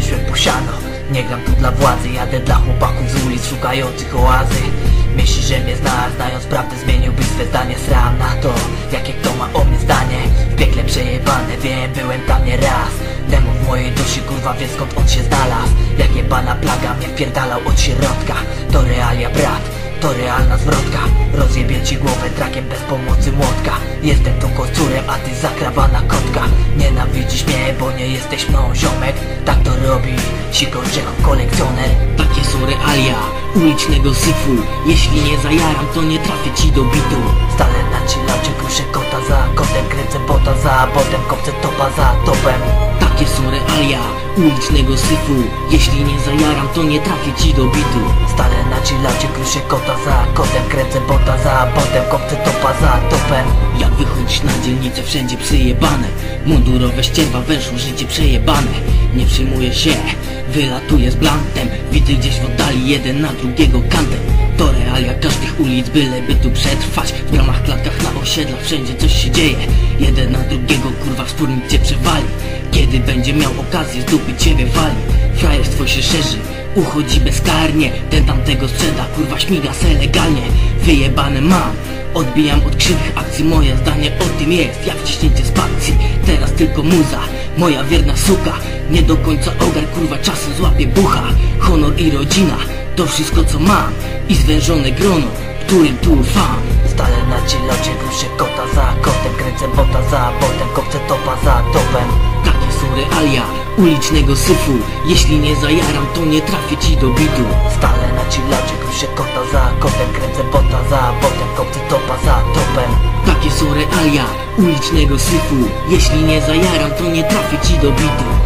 przyszłem po siano. Nie gram tu dla władzy, jadę dla chłopaków z ulic szukających oazy. Myślisz, że mnie znasz, znając prawdę zmieniłbyś swe zdanie. Sram na to, jakie kto ma o mnie zdanie. W piekle przejebane, wiem, byłem tam nie raz. Demon w mojej duszy, kurwa wie skąd on się znalazł. Jak jebana plaga mnie wpierdalał od środka. To realia brat, to realna zwrotka. Rozjebie ci głowę trakiem bez pomocy młotka. Jestem tu kocurem, a ty zakrawana kotka. Nienawidzisz mnie, bo nie jesteś mną ziomek. Tak to robi Siko Grzechu kolekcjoner. Takie są realia ulicznego syfu. Jeśli nie zajaram, to nie trafię ci do bitu. Stale na chilloucie, kruszę kota za kotem. Kręcę bota za botem, kopcę topa za topem. Takie są realia ulicznego syfu. Jeśli nie zajaram, to nie trafię ci do bitu. Stale na chilloucie, kruszę kota za kotem. Kręcę bota za botem, kopcę topa za topem. Jak wychodzisz na dzielnicę, wszędzie przyjebane. Mundurowe ścierwa wężą, życie przejebane. Nie przyjmuję się, wylatuję z blantem. Widzę gdzieś w oddali jeden na drugiego kantem. To realia każdych ulic, byleby tu przetrwać. W bramach, klatkach, na osiedlach, wszędzie coś się dzieje. Jeden na drugiego, kurwa, wspólnik cię przewali. Kiedy będzie miał okazję, z dupy ciebie wali. Frajerstwo się szerzy, uchodzi bezkarnie. Ten tamtego sprzeda, kurwa, śmiga se legalnie. Wyjebane mam, odbijam od krzywych akcji. Moje zdanie o tym jest jak wciśnięcie spacji. Teraz tylko muza, moja wierna suka. Nie do końca ogar, kurwa, czasem złapie bucha. Honor i rodzina, to wszystko co mam. I zwężone grono, którym tu ufam. Stale na chilloucie, kruszę kota za kotem. Kręcę bota za botem, kopcę topa za topem. Takie są realia ulicznego syfu. Jeśli nie zajaram, to nie trafię ci do bitu. Stale na chilloucie, kruszę kota za kotem. Kręcę bota za botem, kopcę topa za topem. Takie są realia ulicznego syfu. Jeśli nie zajaram, to nie trafię ci do bitu.